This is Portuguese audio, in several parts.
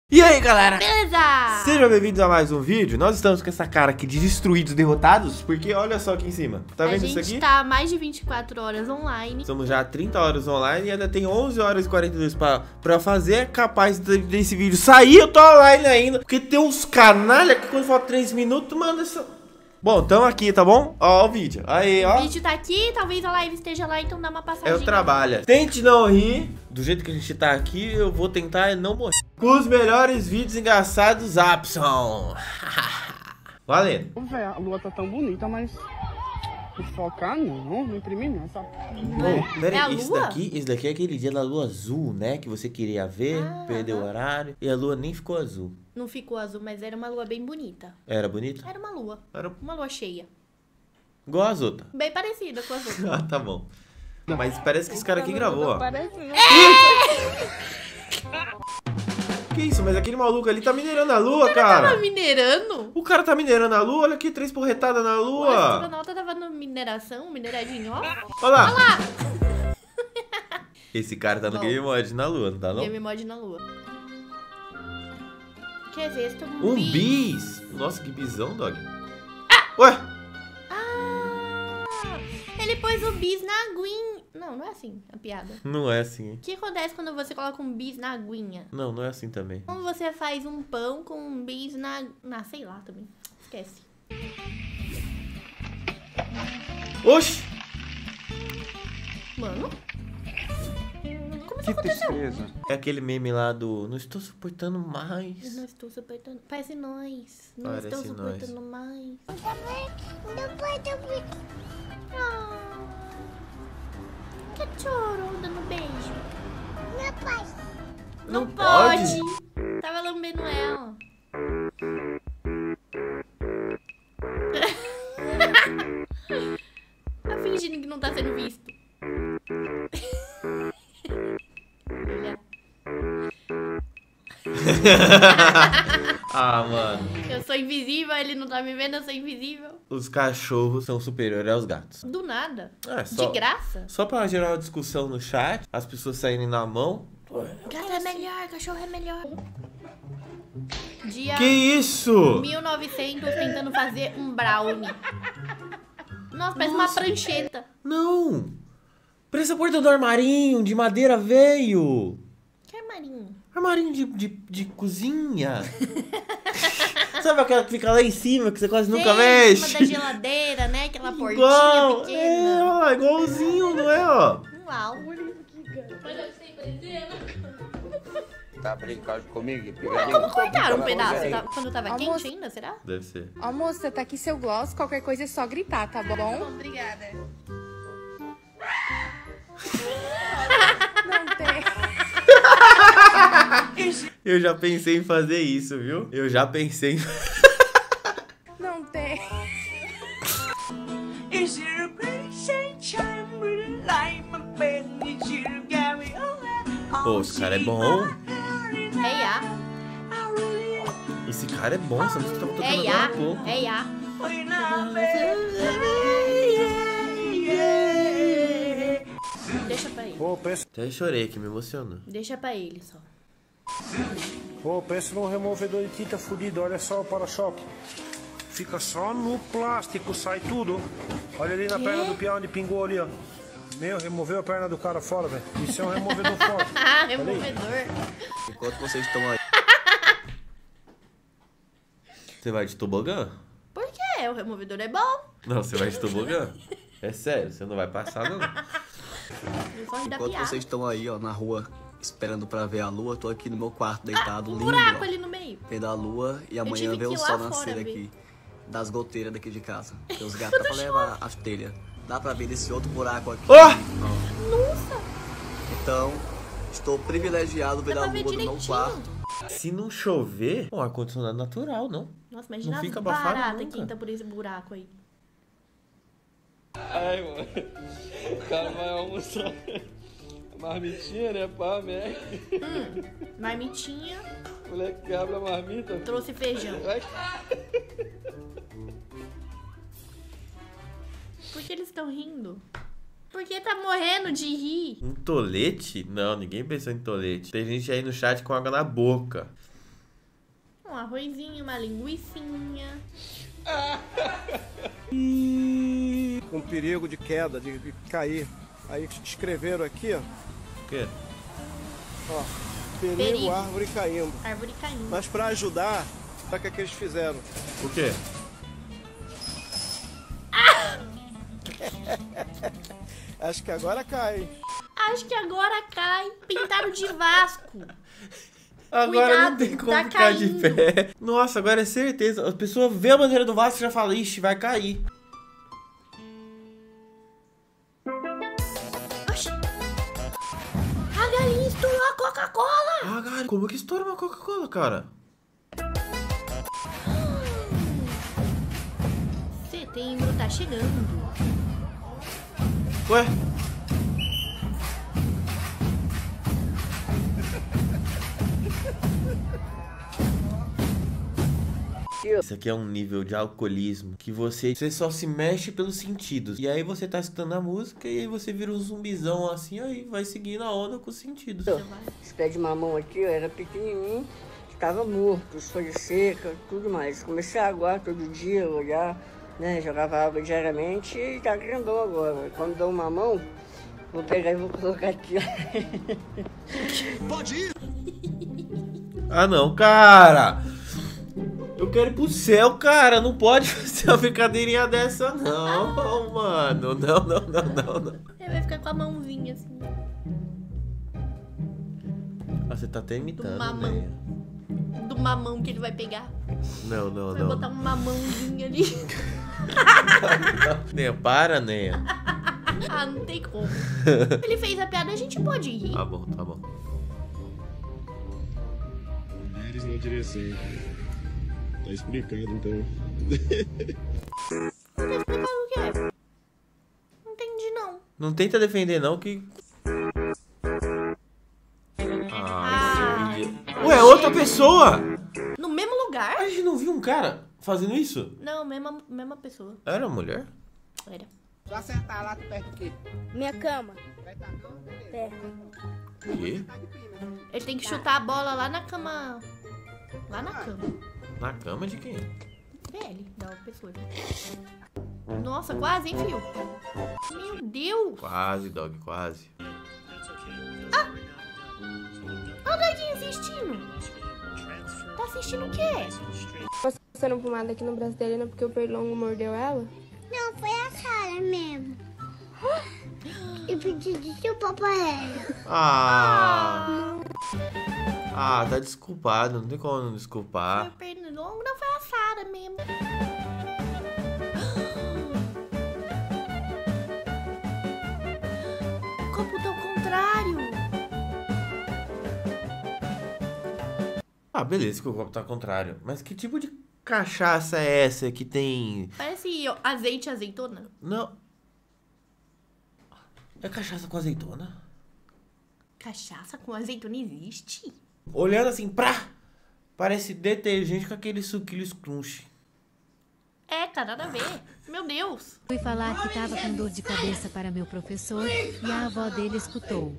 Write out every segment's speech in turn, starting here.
E aí, galera? Beleza! Sejam bem-vindos a mais um vídeo. Nós estamos com essa cara aqui de destruídos, derrotados, porque olha só aqui em cima. Tá vendo isso aqui? A gente tá mais de 24 horas online. Estamos já há 30 horas online e ainda tem 11 horas e 42 pra fazer. É capaz desse vídeo sair, eu tô online ainda. Porque tem uns canalha que quando falta 3 minutos, manda essa... Bom, tamo aqui, tá bom? Ó o vídeo. Aí, ó. O vídeo tá aqui, talvez a live esteja lá, então dá uma passadinha. Eu trabalho. Tente não rir. Do jeito que a gente tá aqui, eu vou tentar não morrer. Com os melhores vídeos engraçados, Apson. Valendo. Ô, véi, a lua tá tão bonita, mas focar não imprimir não, sabe? Pera É a aí, lua? esse daqui é aquele dia da lua azul, né? Que você queria ver, perdeu o horário. E a lua nem ficou azul. Não ficou azul, mas era uma lua bem bonita. Era bonita? Era uma lua. Era Uma lua cheia. igual as outras. Bem parecida com as outras. Ah, tá bom. Mas parece que esse cara aqui gravou, ó. Que isso? Mas aquele maluco ali tá minerando a lua, Tava cara. minerando? O cara tá minerando a lua, olha aqui, 3 porretadas na O lua. astronauta tava na mineração, mineradinho, ó. Olha lá. Olha lá! Esse cara tá no Bom. Game Mode na lua, não tá não? Game Mod na lua. Quer dizer, esse Um bis. Nossa, que bisão, dog. Ué? Ele pôs o bis na aguinha. Não é assim a piada. Não é assim. O que acontece quando você coloca um bis na aguinha? Não, não é assim também. Como você faz um pão com um bis na sei lá também. Esquece. Oxi! Mano? Como isso Que aconteceu? tristeza. É aquele meme lá do não estou suportando Eu mais. não estou suportando. Parece nós. Não Parece estou nós. suportando mais. Que choro dando beijo. Não pode. Tava lambendo ela. Tá fingindo que não tá sendo visto. Olha. Ah, mano. Eu sou invisível, ele não tá me vendo, eu sou invisível. Os cachorros são superiores aos gatos. Do nada. É, De graça. Só pra gerar uma discussão no chat, as pessoas saírem na mão. Gato é melhor, cachorro é melhor. Dia Que isso? 1900 tentando fazer um brownie. Nossa, parece uma prancheta. Não! Parece a porta do armarinho de madeira veio. Que armarinho. Armarinho de cozinha. Sabe aquela que fica lá em cima, que você quase nunca Em mexe? cima da geladeira, né? Aquela portinha Igual, pequena. ó, igualzinho, não é, ó? Uau. Tá brincando comigo? Como cortaram um pedaço? Aí. Quando tava Almoço. quente ainda, será? Deve ser. Ó, moça, tá aqui seu gloss. Qualquer coisa é só gritar, tá bom? Obrigada. Não tem. Eu já pensei em fazer isso, viu? Eu já pensei em... Não tem. Pô, esse cara é bom. É Iá. Esse cara é bom, essa música tava tocando É agora Iá. há pouco. É Iá. Deixa pra ele. Até chorei aqui, me emocionou. Deixa pra ele só. Pô, pensa num removedor de tinta fudido, olha só o para-choque. Fica só no plástico, sai tudo. Olha ali na perna do pião onde pingou ali, ó. Meu, removeu a perna do cara fora, velho. Isso é um removedor forte. Ah, removedor. Enquanto vocês estão aí. Você vai de tobogã? Por quê? O removedor é bom. Não, você vai de tobogã? É sério, você não vai passar, não. Eu só ri da Enquanto piada. vocês estão aí, ó, na rua, esperando pra ver a lua, eu tô aqui no meu quarto, deitado, Um lindo, buraco ó, ali no meio. vendo a lua e amanhã tive ver que o ir lá sol fora nascer ver. aqui, das goteiras daqui de casa. Porque os gatos tá pra levar as telhas. Dá pra ver desse outro buraco aqui. Ó! Ó. Nossa, Então, estou privilegiado ver dá a pra ver lua no meu quarto. direitinho. Se não chover, um ar-condicionado natural, não. Nossa, imagina Não as fica abafado baratas nunca. que entra por esse buraco aí. Ai, mano. O cara vai almoçar. Marmitinha, né? Pá, Mac. Marmitinha, O moleque abre a marmita. trouxe feijão. Vai. Por que eles estão rindo? Porque tá morrendo de rir. Um tolete? Não, ninguém pensou em tolete. Tem gente aí no chat com água na boca. arrozinho, uma linguicinha. Com perigo de queda, de cair. Aí escreveram aqui, ó. O quê? Ó, perigo, árvore caindo. Árvore caindo. Mas pra ajudar, sabe o que eles fizeram? O quê? Acho que agora cai. Acho que agora cai. Pintaram de Vasco. Agora Cuidado, não tem como tá ficar de caindo. pé. Nossa, agora é certeza. A pessoa vê a bandeira do Vasco e já fala, ixi, vai cair. Oxi. A galinha estourou a Coca-Cola. Ah, cara, como que estoura uma Coca-Cola, cara? Setembro tá chegando. Ué? Isso aqui é um nível de alcoolismo que você só se mexe pelos sentidos. E aí você tá escutando a música e aí você vira um zumbizão assim, aí vai seguindo a onda com os sentidos. Esse pé de mamão aqui, ó, era pequenininho, estava morto, folha seca, tudo mais. Comecei a aguar todo dia, olhar, né, jogava água diariamente e tá grandão agora. Quando dou um mamão, vou pegar e vou colocar aqui, ó. Pode ir! Ah não, cara! Eu quero ir pro céu, cara. Não pode fazer uma brincadeirinha dessa, não, mano. Não. Ele vai ficar com a mãozinha assim. Ah, você tá até imitando, Do mamão. né? Do mamão que ele vai pegar. Não. Vai botar um mamãozinho ali. Neia, para, Neia. Ah, não tem como. Ele fez a piada, a gente pode rir. Tá bom. Mulheres na direção. Tá explicando, então. Tá explicando o quê? Não entendi, não. Não tenta defender, não, que... esse vídeo... Ué, outra pessoa! No mesmo lugar? A gente não viu um cara fazendo isso? Não, mesma pessoa. Era uma mulher? Era. Tu acertar lá, tu perde o quê? Minha cama. É. Quê? Ele tem que chutar a bola lá na cama. Lá na cama. Na cama de quem? Dele, da pessoa. Nossa, quase, hein, filho? Meu Deus! Quase, dog, quase. Ah! Olha o doidinho assistindo. Tá assistindo o quê? Passando pomada aqui no braço dele, né? Porque o pernilongo mordeu ela. Não, foi a Sara mesmo. Eu pedi desculpa pra ela. Tá desculpado. Não tem como não desculpar. Foi o pernilongo, não foi a Sara mesmo. O copo tá ao contrário. Ah, beleza que o copo tá ao contrário. Mas que tipo de cachaça é essa que tem... Parece azeite e azeitona. Não. É cachaça com azeitona? Cachaça com azeitona existe? Olhando assim, parece detergente com aquele suquilhos crunch. É, tá nada a ver. Meu Deus. Fui falar que tava com dor de cabeça para meu professor e a avó dele escutou.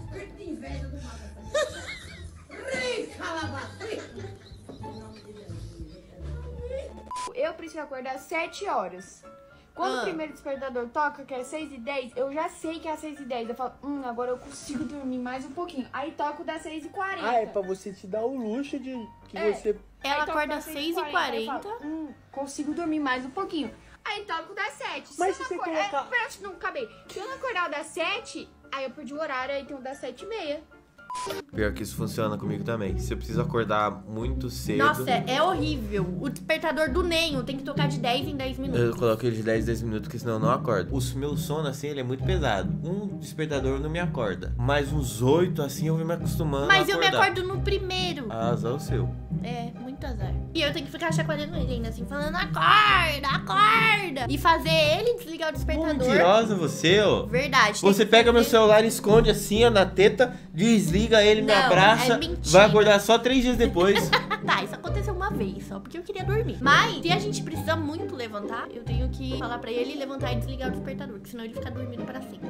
Eu preciso acordar às 7 horas. Quando o primeiro despertador toca, que é 6h10, eu já sei que é às 6h10. Eu falo, agora eu consigo dormir mais um pouquinho. Aí toco das 6h40. Ah, é pra você te dar o luxo de que você... Ela acorda às 6h40. Consigo dormir mais um pouquinho. Aí toco das 7. Mas se você colocar... Não, acabei. Se eu não acordar das 7, aí eu perdi o horário, aí tem o das 7h30. Pior que isso funciona comigo também. Se eu preciso acordar muito cedo... Nossa, é horrível. O despertador do Nenho tem que tocar de 10 em 10 minutos. Eu coloco ele de 10 em 10 minutos, porque senão eu não acordo. O meu sono, assim, ele é muito pesado. Um despertador não me acorda. Mas uns 8, assim, eu vou me acostumando Mas a eu me acordar. acordo no primeiro. Azar o seu. É, muito azar. E eu tenho que ficar chacoalhando ele ainda assim, falando, acorda. E fazer ele desligar o despertador. Mentirosa você, ó. Verdade. Você pega meu celular e esconde assim, ó, na teta, desliga ele, me Não, abraça, é mentira. vai acordar só 3 dias depois. Tá, isso aconteceu uma vez só, porque eu queria dormir. Mas, se a gente precisa muito levantar, eu tenho que falar pra ele levantar e desligar o despertador, porque senão ele fica dormindo para sempre.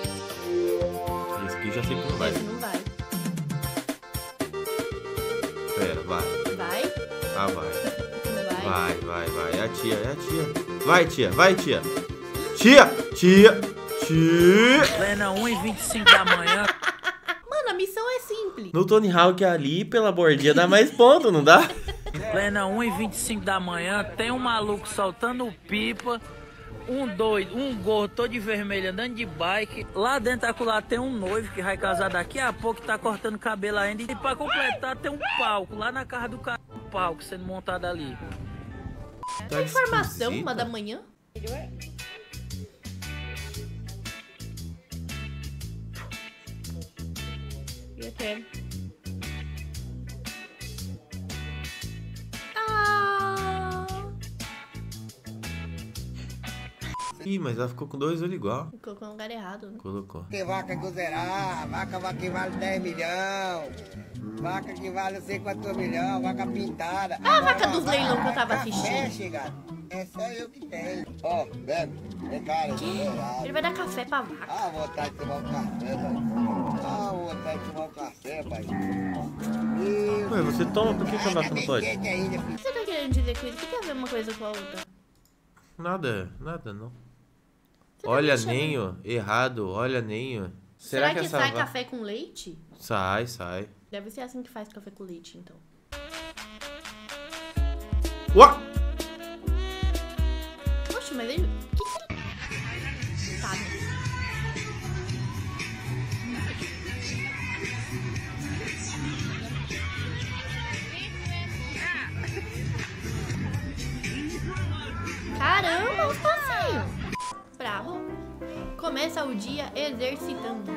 Esse aqui já sei que não vai. Esse não vai. Espera, vai. Vai? Ah, vai. Vai. Vai. É a tia. Vai, tia. Tia. Plena 1h25 da manhã. Mano, a missão é simples. No Tony Hawk ali, pela bordinha, dá mais ponto, não dá? Plena 1h25 da manhã, tem um maluco soltando pipa, um doido, um gordo todo de vermelho andando de bike. Lá dentro acolá tem um noivo que vai casar daqui a pouco, tá cortando cabelo ainda. E pra completar tem um palco, lá na casa do cara, um palco sendo montado ali. Tá informação, 1h da manhã. E até... Ih, mas ela ficou com 2 olhos igual. Colocou no lugar errado, né? Colocou. Que vaca cruzeirar, vaca que vale 10 milhões, vaca que vale não sei quantos milhões, vaca pintada. Ah, a vaca dos leilão que eu tava assistindo. Chegado. É só eu que tenho. Ó, bebe. É cara. Ele vai dar café pra vaca. Ah, vontade de tomar um café, pai. Ah, vontade de tomar um café, pai. Ué, você toma, por que a vaca não pode? O que você tá querendo dizer com isso? O que tem a ver uma coisa com a outra? Nada não. Olha ninho, errado, olha ninho. Será que sai café com leite? Sai. Deve ser assim que faz café com leite, então. Ué! Poxa, mas ele... Que... Tá, né? Caramba, os passinhos. Bravo. Começa o dia exercitando.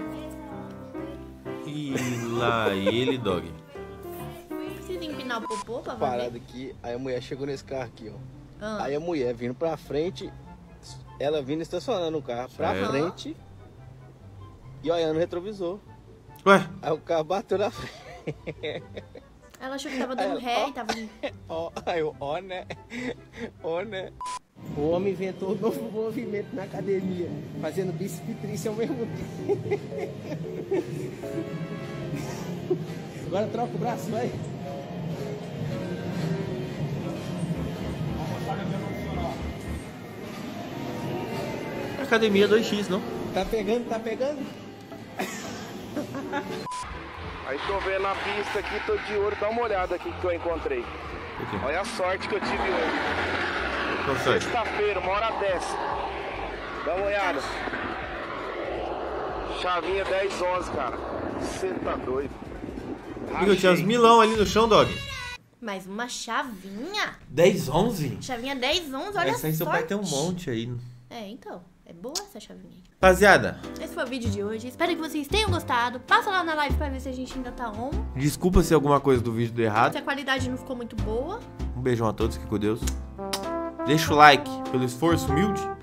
E lá ele, dog. Precisa empinar o popô pra Parada ver? aqui, aí a mulher chegou nesse carro aqui, ó. Ah. Aí a mulher vindo pra frente, ela vindo estacionando o carro pra frente e olhando no retrovisor. Ué? Aí o carro bateu na frente. Ela achou que tava dando ré e tava... Ó, né? O homem inventou um novo movimento na academia, fazendo bíceps e tríceps ao mesmo tempo. Agora troca o braço, vai. Academia 2x, não? Tá pegando? Aí tô vendo a pista aqui, tô de olho, dá uma olhada aqui que eu encontrei. Olha a sorte que eu tive hoje. Sexta-feira, 1h10. Dá uma olhada. Chavinha 10-11, cara. Você tá doido. Amigo, tinha uns milão ali no chão, dog. Mais uma chavinha. 10-11? Chavinha 10-11, olha essa aí seu pai tem um monte aí. É, então. É boa essa chavinha aí. Rapaziada, esse foi o vídeo de hoje. Espero que vocês tenham gostado. Passa lá na live pra ver se a gente ainda tá on. desculpa se alguma coisa do vídeo deu errado. Se a qualidade não ficou muito boa. Um beijão a todos, fique com Deus. Deixa o like pelo esforço humilde.